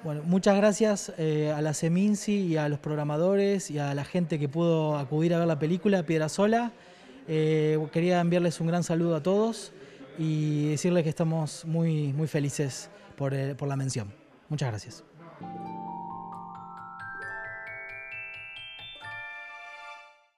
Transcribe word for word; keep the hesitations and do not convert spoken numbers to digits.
Bueno, muchas gracias eh, a la Seminci y a los programadores y a la gente que pudo acudir a ver la película Piedrasola. Eh, quería enviarles un gran saludo a todos y decirles que estamos muy, muy felices por, eh, por la mención. Muchas gracias.